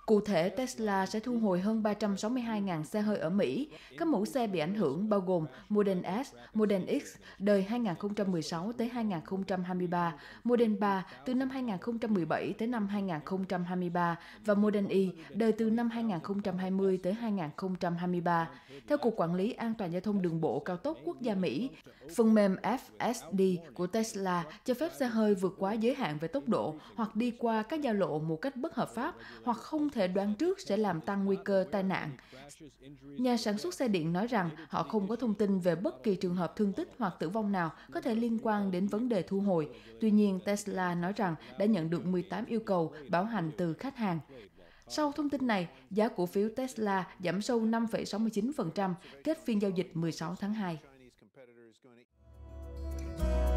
Cụ thể, Tesla sẽ thu hồi hơn 362.000 xe hơi ở Mỹ. Các mẫu xe bị ảnh hưởng bao gồm Model S, Model X đời 2016 tới 2023, Model 3 từ năm 2017 tới năm 2023 và Model Y đời từ năm 2020 tới 2023. Theo Cục Quản lý An toàn Giao thông Đường bộ Cao tốc Quốc gia Mỹ, phần mềm FSD của Tesla cho phép xe hơi vượt quá giới hạn về tốc độ hoặc đi qua các giao lộ một cách bất hợp pháp hoặc không thể đoán trước sẽ làm tăng nguy cơ tai nạn. Nhà sản xuất xe điện nói rằng họ không có thông tin về bất kỳ trường hợp thương tích hoặc tử vong nào có thể liên quan đến vấn đề thu hồi. Tuy nhiên, Tesla nói rằng đã nhận được 18 yêu cầu bảo hành từ khách hàng. Sau thông tin này, giá cổ phiếu Tesla giảm sâu 5,69%, kết phiên giao dịch 16 tháng 2.